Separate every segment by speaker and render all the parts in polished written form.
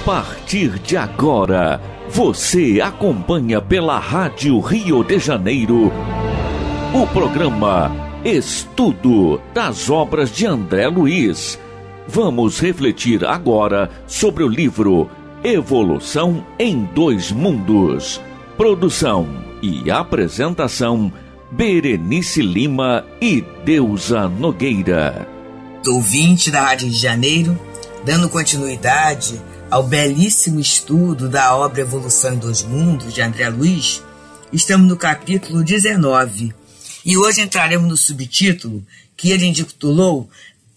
Speaker 1: partir de agora, você acompanha pela Rádio Rio de Janeiro o programa Estudo das Obras de André Luiz. Vamos refletir agora sobre o livro Evolução em Dois Mundos. Produção e apresentação, Berenice Lima e Deusa Nogueira.
Speaker 2: Ouvinte da Rádio Rio de Janeiro, dando continuidade ao belíssimo estudo da obra Evolução em Dois Mundos, de André Luiz, estamos no capítulo 19 e hoje entraremos no subtítulo que ele intitulou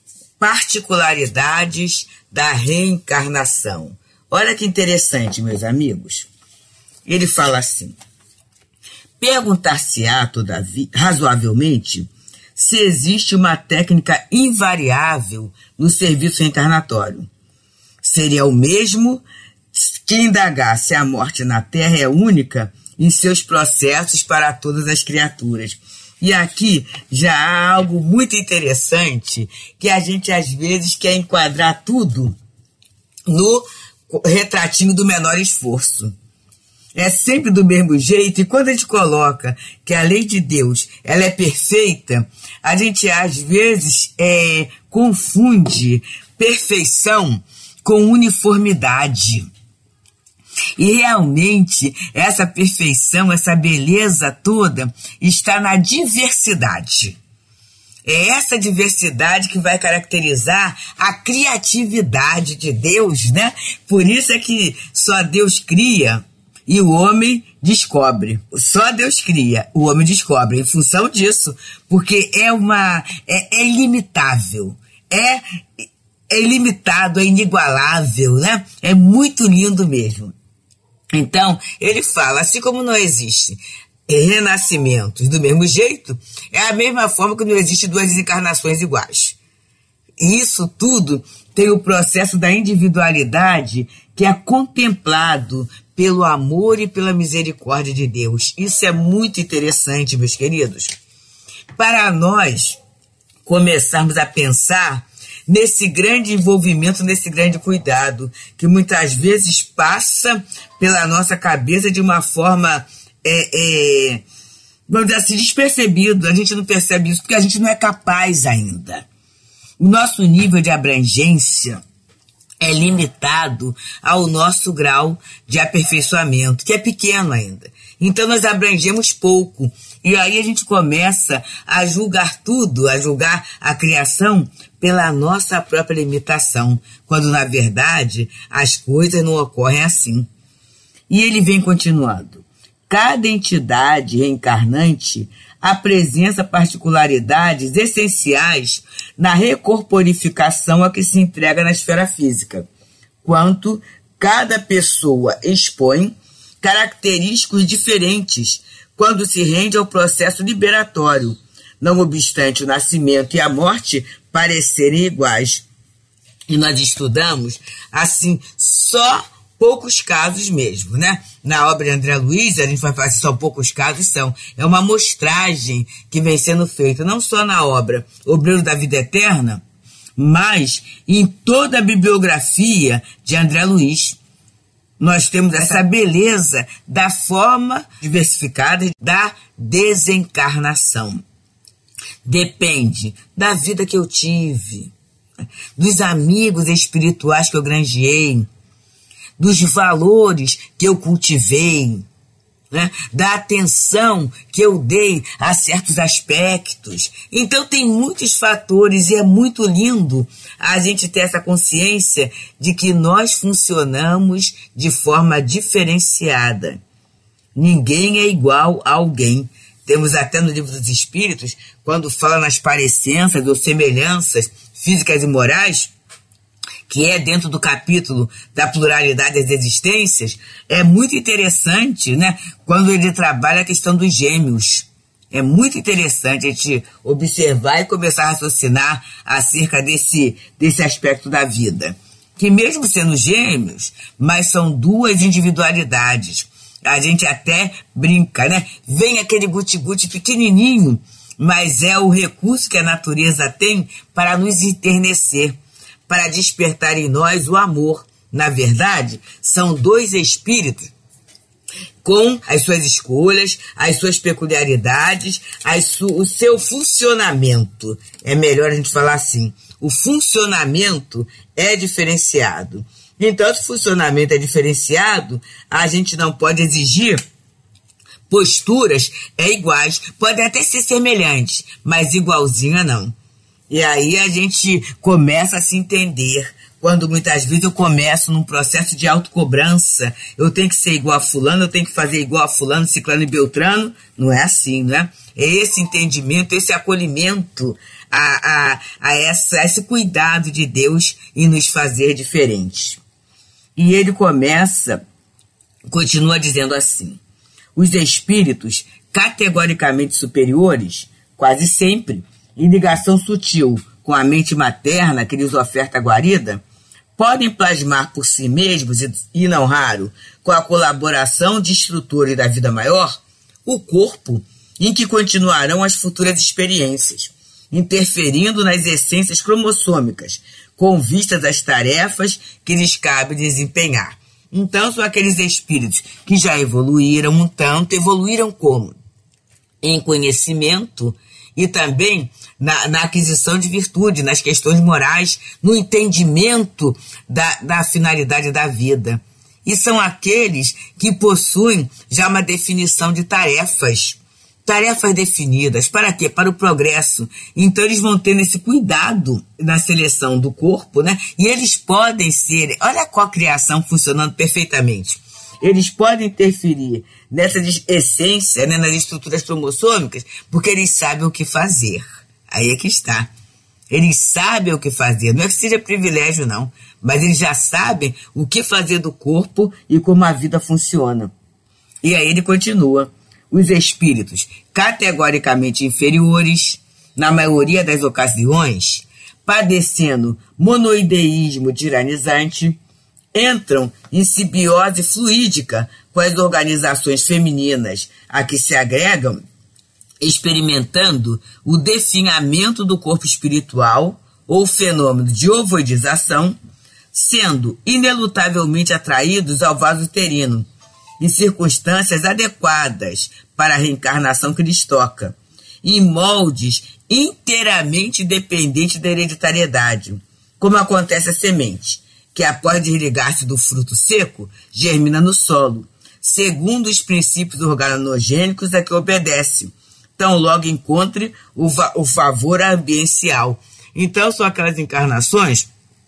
Speaker 2: Particularidades da Reencarnação. Olha que interessante, meus amigos. Ele fala assim: perguntar-se-á, todavia, razoavelmente, se existe uma técnica invariável no serviço reencarnatório. Seria o mesmo que indagar se a morte na Terra é única em seus processos para todas as criaturas. E aqui já há algo muito interessante, que a gente às vezes quer enquadrar tudo no retratinho do menor esforço. É sempre do mesmo jeito, e quando a gente coloca que a lei de Deus ela é perfeita, a gente às vezes confunde perfeição com uniformidade. E realmente essa perfeição, essa beleza toda está na diversidade. É essa diversidade que vai caracterizar a criatividade de Deus, né? Por isso é que só Deus cria e o homem descobre. Só Deus cria, o homem descobre. Em função disso, porque é ilimitável, é ilimitado, é inigualável, né? É muito lindo mesmo. Então, ele fala, assim como não existe renascimentos do mesmo jeito, é a mesma forma que não existe duas encarnações iguais. E isso tudo tem o processo da individualidade que é contemplado pelo amor e pela misericórdia de Deus. Isso é muito interessante, meus queridos. Para nós começarmos a pensar nesse grande envolvimento, nesse grande cuidado, que muitas vezes passa pela nossa cabeça de uma forma, vamos dizer assim, despercebido. A gente não percebe isso porque a gente não é capaz ainda. O nosso nível de abrangência é limitado ao nosso grau de aperfeiçoamento, que é pequeno ainda. Então nós abrangemos pouco. E aí a gente começa a julgar tudo, a julgar a criação pela nossa própria limitação, quando na verdade as coisas não ocorrem assim. E ele vem continuando. Cada entidade reencarnante apresenta particularidades essenciais na recorporificação a que se entrega na esfera física, quanto cada pessoa expõe característicos diferentes quando se rende ao processo liberatório, não obstante o nascimento e a morte parecerem iguais. E nós estudamos, assim, só poucos casos mesmo, né? Na obra de André Luiz, a gente vai falar só poucos casos é uma amostragem que vem sendo feita, não só na obra Obreiro da Vida Eterna, mas em toda a bibliografia de André Luiz. Nós temos essa beleza da forma diversificada da desencarnação. Depende da vida que eu tive, dos amigos espirituais que eu granjeei, dos valores que eu cultivei, né? Da atenção que eu dei a certos aspectos. Então tem muitos fatores e é muito lindo a gente ter essa consciência de que nós funcionamos de forma diferenciada. Ninguém é igual a alguém. Temos até no Livro dos Espíritos, quando fala nas parecenças ou semelhanças físicas e morais, que é dentro do capítulo da pluralidade das existências, é muito interessante, né, quando ele trabalha a questão dos gêmeos. É muito interessante a gente observar e começar a raciocinar acerca desse aspecto da vida. Que mesmo sendo gêmeos, mas são duas individualidades. A gente até brinca, né? Vem aquele guti-guti pequenininho, mas é o recurso que a natureza tem para nos enternecer, para despertar em nós o amor, Na verdade, são dois espíritos com as suas escolhas, as suas peculiaridades, o seu funcionamento. É melhor a gente falar assim. O funcionamento é diferenciado. Então, se o funcionamento é diferenciado, a gente não pode exigir posturas iguais. Podem até ser semelhantes, mas igualzinha não. E aí a gente começa a se entender. Quando muitas vezes eu começo num processo de autocobrança, eu tenho que ser igual a fulano, eu tenho que fazer igual a fulano, ciclano e beltrano. Não é assim, né? É esse entendimento, esse acolhimento a esse cuidado de Deus em nos fazer diferentes. E ele continua dizendo assim: os espíritos categoricamente superiores, quase sempre, em ligação sutil com a mente materna que lhes oferta a guarida, podem plasmar por si mesmos, e não raro, com a colaboração de instrutores da vida maior, o corpo em que continuarão as futuras experiências, interferindo nas essências cromossômicas, com vistas às tarefas que lhes cabe desempenhar. Então, são aqueles espíritos que já evoluíram um tanto. Evoluíram como? Em conhecimento e também na aquisição de virtude, nas questões morais, no entendimento da finalidade da vida. E são aqueles que possuem já uma definição de tarefas definidas. Para quê? Para o progresso. Então eles vão tendo esse cuidado na seleção do corpo, né? E eles podem ser, olha a cocriação funcionando perfeitamente. Eles podem interferir nessa essência, né, nas estruturas cromossômicas, porque eles sabem o que fazer. Aí é que está. Eles sabem o que fazer. Não é que seja privilégio, não. Mas eles já sabem o que fazer do corpo e como a vida funciona. E aí ele continua. Os espíritos categoricamente inferiores, na maioria das ocasiões, padecendo monoideísmo tiranizante, entram em simbiose fluídica com as organizações femininas a que se agregam, experimentando o definhamento do corpo espiritual ou fenômeno de ovoidização, sendo inelutavelmente atraídos ao vaso uterino, em circunstâncias adequadas para a reencarnação que lhes toca, em moldes inteiramente dependentes da hereditariedade, como acontece a semente, que após desligar-se do fruto seco, germina no solo, segundo os princípios organogênicos a que obedece, tão logo encontre o favor ambiental. Então, são aquelas encarnações,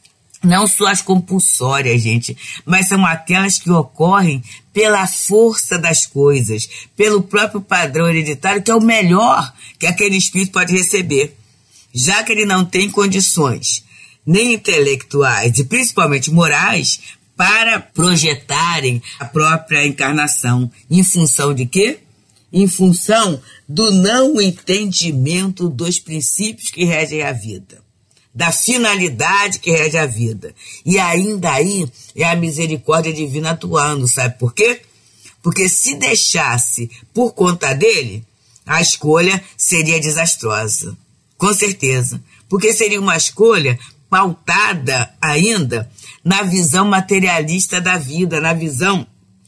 Speaker 2: não só as compulsórias, gente, mas são aquelas que ocorrem pela força das coisas, pelo próprio padrão hereditário, que é o melhor que aquele espírito pode receber, já que ele não tem condições nem intelectuais e principalmente morais para projetarem a própria encarnação. Em função de quê? Em função do não entendimento dos princípios que regem a vida, da finalidade que rege a vida. E ainda aí é a misericórdia divina atuando, sabe por quê? Porque se deixasse por conta dele, a escolha seria desastrosa, com certeza. Porque seria uma escolha pautada ainda na visão materialista da vida, na visão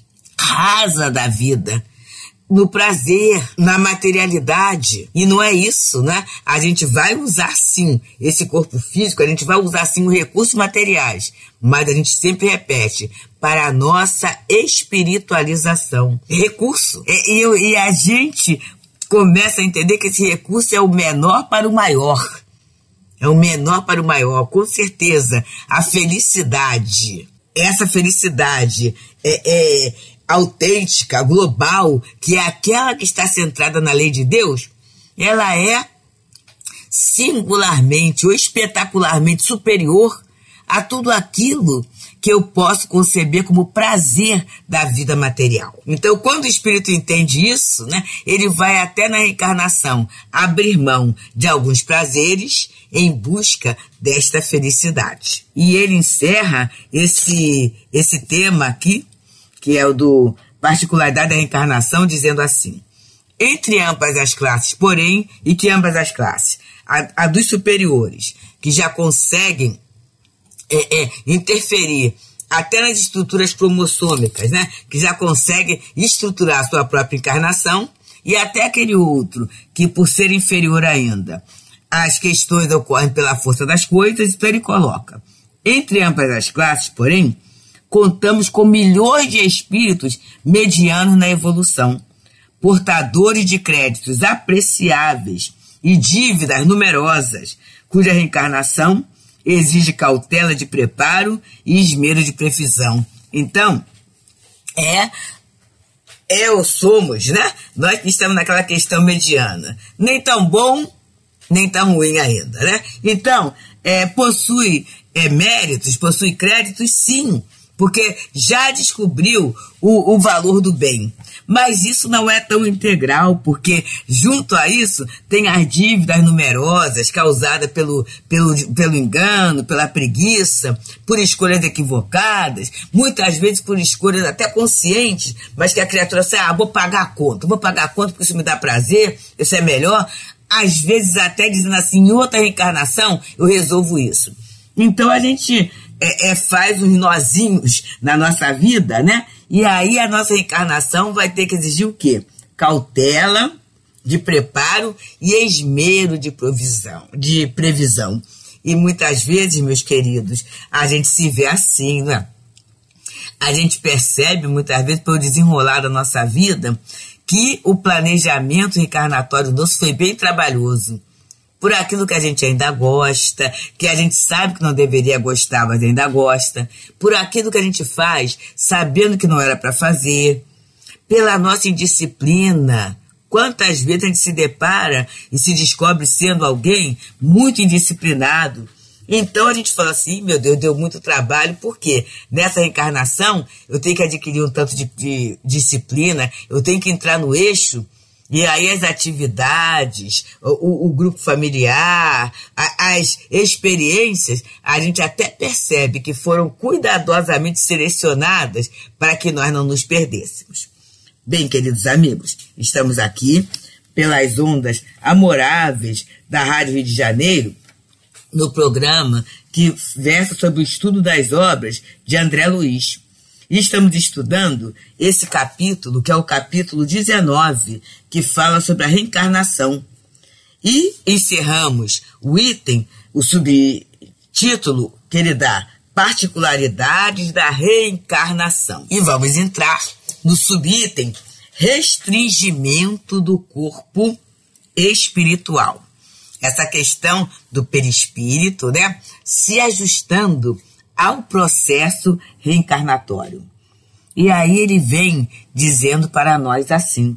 Speaker 2: rasa da vida, no prazer, na materialidade. E não é isso, né? A gente vai usar sim esse corpo físico, a gente vai usar sim os recursos materiais, mas a gente sempre repete, para a nossa espiritualização. Recurso. E a gente começa a entender que esse recurso é o menor para o maior. É o menor para o maior, com certeza. A felicidade, essa felicidade autêntica, global, que é aquela que está centrada na lei de Deus, ela é singularmente ou espetacularmente superior a tudo aquilo que eu posso conceber como prazer da vida material. Então, quando o espírito entende isso, né, ele vai até na reencarnação abrir mão de alguns prazeres em busca desta felicidade. E ele encerra esse tema aqui, que é o do particularidade da reencarnação, dizendo assim: entre ambas as classes, porém, e que ambas as classes, a dos superiores, que já conseguem interferir até nas estruturas cromossômicas, né? Que já consegue estruturar a sua própria encarnação, e até aquele outro, que por ser inferior ainda, as questões ocorrem pela força das coisas, então ele coloca. Entre ambas as classes, porém, contamos com milhões de espíritos medianos na evolução, portadores de créditos apreciáveis e dívidas numerosas, cuja reencarnação exige cautela de preparo e esmero de previsão. Então, somos, né? Nós que estamos naquela questão mediana. Nem tão bom, nem tão ruim ainda, né? Então, possui méritos, possui créditos, sim, porque já descobriu o valor do bem. Mas isso não é tão integral, porque junto a isso tem as dívidas numerosas causadas pelo engano, pela preguiça, por escolhas equivocadas, muitas vezes por escolhas até conscientes, mas que a criatura assim, vou pagar a conta porque isso me dá prazer, isso é melhor. Às vezes até dizendo assim, em outra reencarnação eu resolvo isso. Então a gente faz uns nozinhos na nossa vida, né? E aí a nossa reencarnação vai ter que exigir o quê? Cautela de preparo e esmero de previsão. E muitas vezes, meus queridos, a gente se vê assim, né? A gente percebe muitas vezes pelo desenrolar da nossa vida que o planejamento reencarnatório nosso foi bem trabalhoso. Por aquilo que a gente ainda gosta, que a gente sabe que não deveria gostar, mas ainda gosta, por aquilo que a gente faz, sabendo que não era para fazer, pela nossa indisciplina. Quantas vezes a gente se depara e se descobre sendo alguém muito indisciplinado? Então a gente fala assim, meu Deus, deu muito trabalho, porque nessa reencarnação eu tenho que adquirir um tanto de disciplina, eu tenho que entrar no eixo. E aí as atividades, o grupo familiar, as experiências, a gente até percebe que foram cuidadosamente selecionadas para que nós não nos perdêssemos. Bem, queridos amigos, estamos aqui pelas ondas amoráveis da Rádio Rio de Janeiro, no programa que versa sobre o estudo das obras de André Luiz. E estamos estudando esse capítulo, que é o capítulo 19, que fala sobre a reencarnação. E encerramos o item, o subtítulo que ele dá, Particularidades da Reencarnação. E vamos entrar no subitem, Restringimento do Corpo Espiritual. Essa questão do perispírito, né, se ajustando ao processo reencarnatório. E aí ele vem dizendo para nós assim: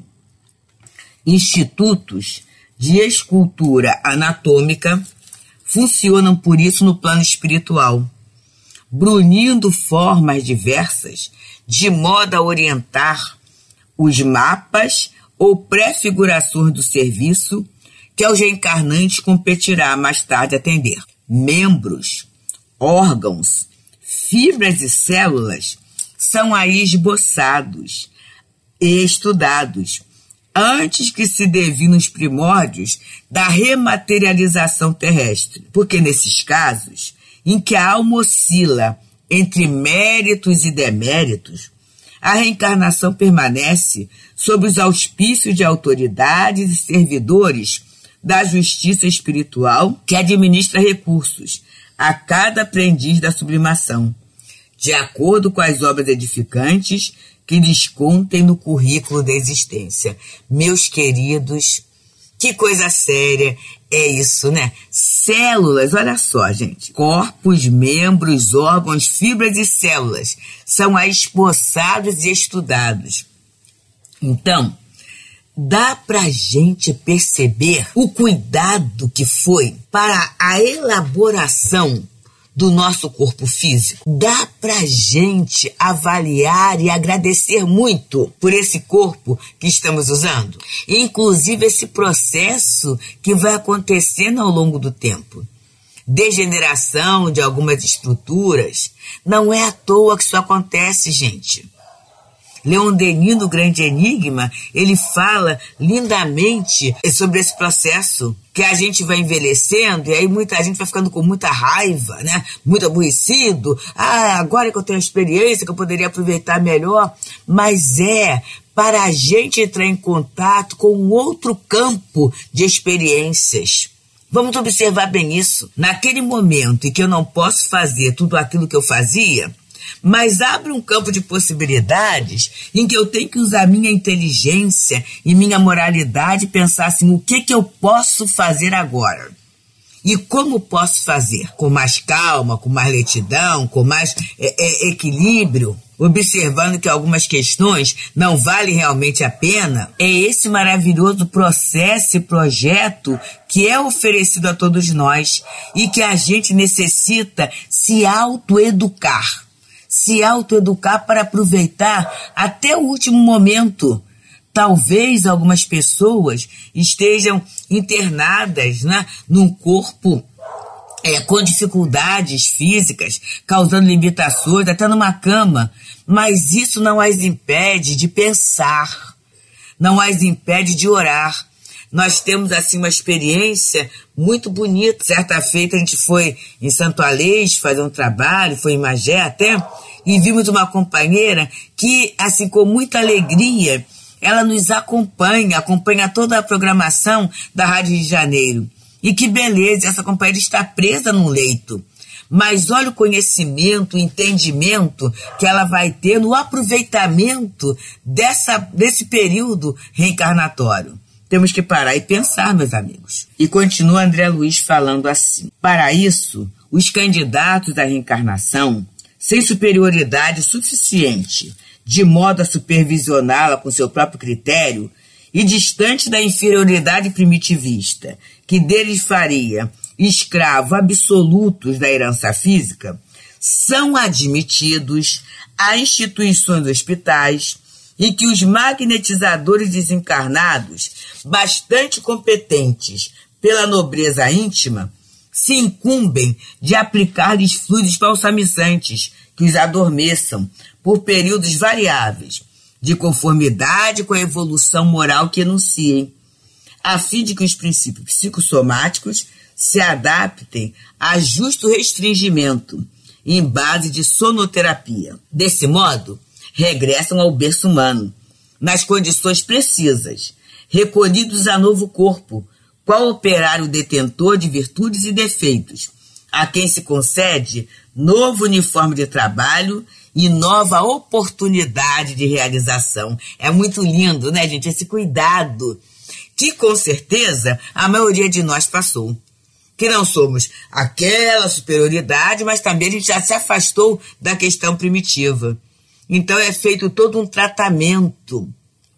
Speaker 2: institutos de escultura anatômica funcionam por isso no plano espiritual, brunindo formas diversas de modo a orientar os mapas ou prefigurações do serviço que aos reencarnantes competirá mais tarde atender. Membros, órgãos, fibras e células são aí esboçados e estudados antes que se devinem os primórdios da rematerialização terrestre, porque nesses casos em que a alma oscila entre méritos e deméritos, a reencarnação permanece sob os auspícios de autoridades e servidores da justiça espiritual que administra recursos a cada aprendiz da sublimação, de acordo com as obras edificantes que lhes contem no currículo da existência. Meus queridos, que coisa séria é isso, né? Células, olha só, gente. Corpos, membros, órgãos, fibras e células são aí esboçados e estudados. Então, dá pra gente perceber o cuidado que foi para a elaboração do nosso corpo físico. Dá pra gente avaliar e agradecer muito por esse corpo que estamos usando. Inclusive esse processo que vai acontecendo ao longo do tempo. Degeneração de algumas estruturas. Não é à toa que isso acontece, gente. Leon Denis, no Grande Enigma, ele fala lindamente sobre esse processo, que a gente vai envelhecendo e aí muita gente vai ficando com muita raiva, né? Muito aborrecido. Agora que eu tenho a experiência, que eu poderia aproveitar melhor. Mas para a gente entrar em contato com um outro campo de experiências. Vamos observar bem isso. Naquele momento em que eu não posso fazer tudo aquilo que eu fazia, mas abre um campo de possibilidades em que eu tenho que usar minha inteligência e minha moralidade e pensar assim, o que eu posso fazer agora? E como posso fazer? Com mais calma, com mais lentidão, com mais equilíbrio, observando que algumas questões não valem realmente a pena. É esse maravilhoso processo e projeto que é oferecido a todos nós e que a gente necessita se autoeducar. Se autoeducar para aproveitar até o último momento. Talvez algumas pessoas estejam internadas, né, num corpo com dificuldades físicas, causando limitações, até numa cama. Mas isso não as impede de pensar, não as impede de orar. Nós temos, assim, uma experiência muito bonita. Certa feita a gente foi em Santo Aleixo fazer um trabalho, foi em Magé até, e vimos uma companheira que, assim, com muita alegria, ela nos acompanha toda a programação da Rádio Rio de Janeiro. E que beleza, essa companheira está presa num leito. Mas olha o conhecimento, o entendimento que ela vai ter no aproveitamento desse período reencarnatório. Temos que parar e pensar, meus amigos. E continua André Luiz falando assim. Para isso, os candidatos à reencarnação, sem superioridade suficiente, de modo a supervisioná-la com seu próprio critério, e distante da inferioridade primitivista, que deles faria escravos absolutos da herança física, são admitidos a instituições hospitais e que os magnetizadores desencarnados, bastante competentes pela nobreza íntima, se incumbem de aplicar-lhes fluidos balsamizantes que os adormeçam por períodos variáveis, de conformidade com a evolução moral que enunciem, a fim de que os princípios psicossomáticos se adaptem a justo restringimento em base de sonoterapia. Desse modo, regressam ao berço humano, nas condições precisas, recolhidos a novo corpo, qual operário detentor de virtudes e defeitos, a quem se concede novo uniforme de trabalho e nova oportunidade de realização. É muito lindo, né, gente? Esse cuidado que, com certeza, a maioria de nós passou. Que não somos aquela superioridade, mas também a gente já se afastou da questão primitiva. Então é feito todo um tratamento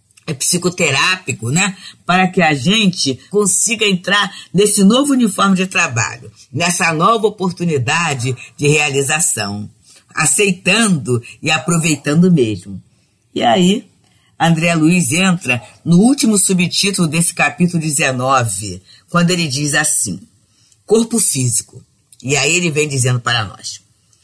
Speaker 2: psicoterápico, né? Para que a gente consiga entrar nesse novo uniforme de trabalho, nessa nova oportunidade de realização, aceitando e aproveitando mesmo. E aí, André Luiz entra no último subtítulo desse capítulo 19, quando ele diz assim, corpo físico. E aí ele vem dizendo para nós,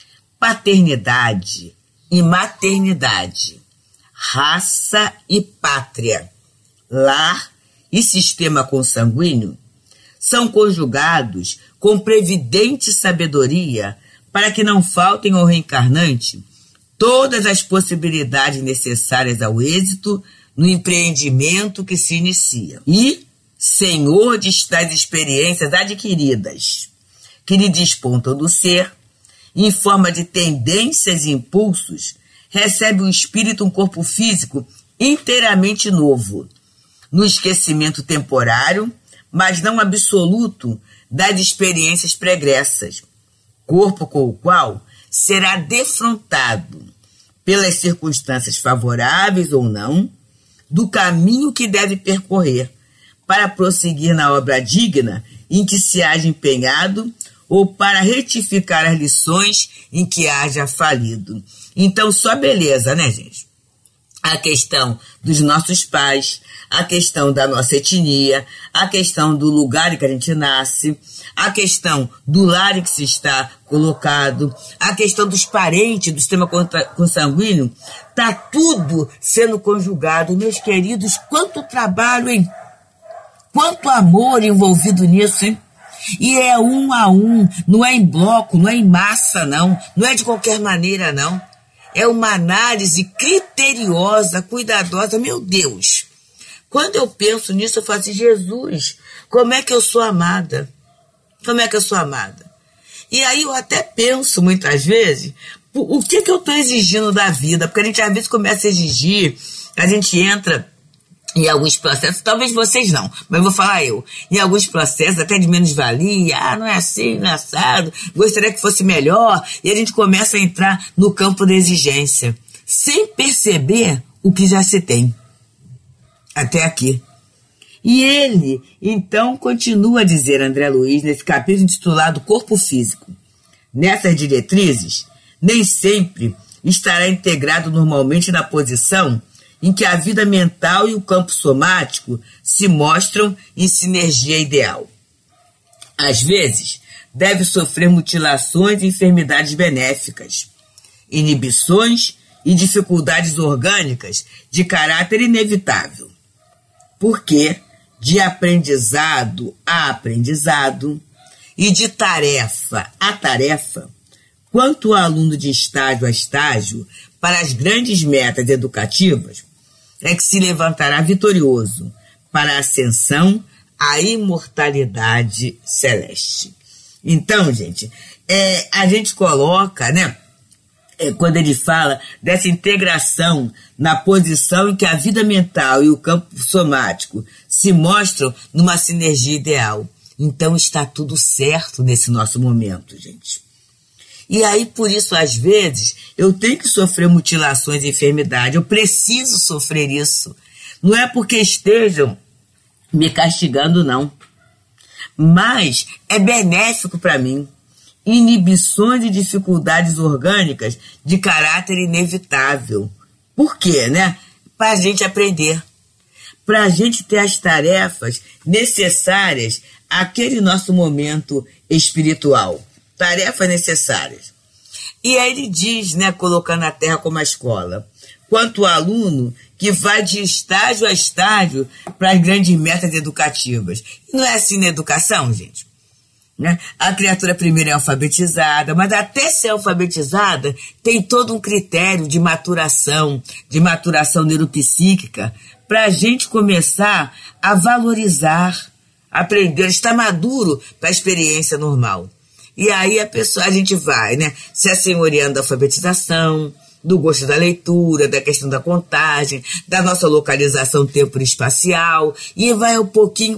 Speaker 2: paternidade e maternidade, raça e pátria, lar e sistema consanguíneo são conjugados com previdente sabedoria para que não faltem ao reencarnante todas as possibilidades necessárias ao êxito no empreendimento que se inicia. E, senhor de tais experiências adquiridas, que lhe despontam do ser, em forma de tendências e impulsos, recebe o espírito um corpo físico inteiramente novo, no esquecimento temporário, mas não absoluto, das experiências pregressas, corpo com o qual será defrontado pelas circunstâncias favoráveis ou não, do caminho que deve percorrer para prosseguir na obra digna em que se haja empenhado ou para retificar as lições em que haja falido. Então, só beleza, né, gente? a questão dos nossos pais, a questão da nossa etnia, a questão do lugar em que a gente nasce, a questão do lar em que se está colocado, a questão dos parentes, do sistema consanguíneo, está tudo sendo conjugado. Meus queridos, quanto trabalho, hein? Quanto amor envolvido nisso, hein? E é um a um, não é em bloco, não é em massa, não é de qualquer maneira, não. É uma análise criteriosa, cuidadosa. Meu Deus, quando eu penso nisso, eu falo assim, Jesus, como é que eu sou amada? Como é que eu sou amada? E aí eu até penso, muitas vezes, o que eu estou exigindo da vida? Porque a gente às vezes começa a exigir, a gente entra em alguns processos, talvez vocês não, mas vou falar eu, em alguns processos até de menos-valia, não é assim, não é assado, gostaria que fosse melhor, e a gente começa a entrar no campo da exigência, sem perceber o que já se tem, até aqui. E ele, então, continua a dizer, André Luiz, nesse capítulo intitulado Corpo Físico, nessas diretrizes, nem sempre estará integrado normalmente na posição em que a vida mental e o campo somático se mostram em sinergia ideal. Às vezes, deve sofrer mutilações e enfermidades benéficas, inibições e dificuldades orgânicas de caráter inevitável, porque de aprendizado a aprendizado e de tarefa a tarefa, quanto o aluno de estágio a estágio, para as grandes metas educativas, é que se levantará vitorioso para a ascensão à imortalidade celeste. Então, gente, a gente coloca, né, quando ele fala dessa integração na posição em que a vida mental e o campo somático se mostram numa sinergia ideal. Então está tudo certo nesse nosso momento, gente. E aí, por isso, às vezes, eu tenho que sofrer mutilações e enfermidade. Eu preciso sofrer isso. Não é porque estejam me castigando, não. Mas é benéfico para mim. Inibições e dificuldades orgânicas de caráter inevitável. Por quê, né? Para a gente aprender. Para a gente ter as tarefas necessárias àquele nosso momento espiritual. Tarefas necessárias. E aí ele diz, né, colocando a Terra como a escola, quanto o aluno que vai de estágio a estágio para as grandes metas educativas. E não é assim na educação, gente? Né? A criatura primeiro é alfabetizada, mas até ser alfabetizada tem todo um critério de maturação neuropsíquica, para a gente começar a valorizar, aprender, estar maduro para a experiência normal. E aí a gente vai, né, se assenhoreando da alfabetização, do gosto da leitura, da questão da contagem, da nossa localização tempo-espacial, e vai um pouquinho,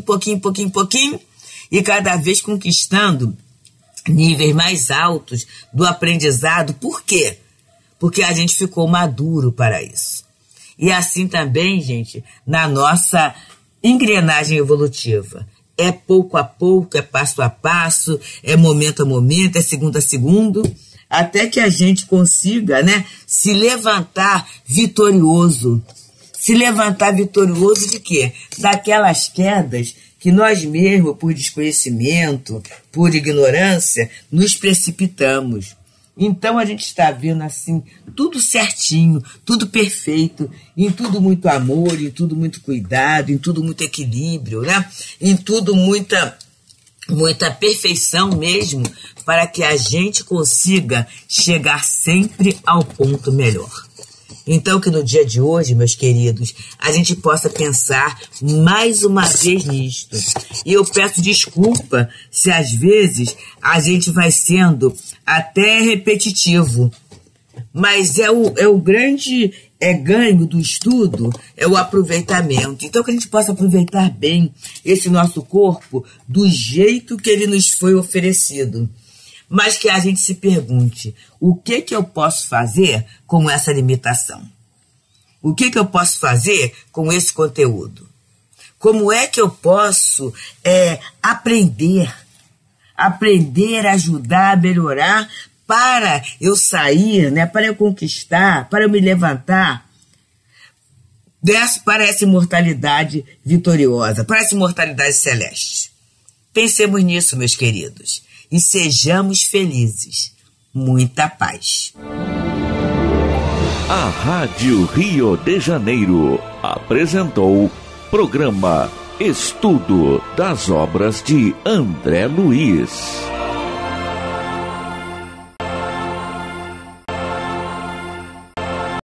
Speaker 2: e cada vez conquistando níveis mais altos do aprendizado. Por quê? Porque a gente ficou maduro para isso. E assim também, gente, na nossa engrenagem evolutiva. É pouco a pouco, é passo a passo, é momento a momento, é segundo a segundo, até que a gente consiga, né, se levantar vitorioso. Se levantar vitorioso de quê? Daquelas quedas que nós mesmos, por desconhecimento, por ignorância, nos precipitamos. Então a gente está vendo assim, tudo certinho, tudo perfeito, em tudo muito amor, em tudo muito cuidado, em tudo muito equilíbrio, né? Em tudo muita perfeição mesmo, para que a gente consiga chegar sempre ao ponto melhor. Então que no dia de hoje, meus queridos, a gente possa pensar mais uma vez nisto. E eu peço desculpa se às vezes a gente vai sendo até repetitivo. Mas é o grande ganho do estudo, é o aproveitamento. Então que a gente possa aproveitar bem esse nosso corpo do jeito que ele nos foi oferecido. Mas que a gente se pergunte, o que eu posso fazer com essa limitação? O que eu posso fazer com esse conteúdo? Como é que eu posso aprender, ajudar, melhorar, para eu sair, né, para eu conquistar, para eu me levantar, para essa imortalidade vitoriosa, para essa imortalidade celeste. Pensemos nisso, meus queridos, e sejamos felizes. Muita paz.
Speaker 1: A Rádio Rio de Janeiro apresentou programa Estudo das Obras de André Luiz.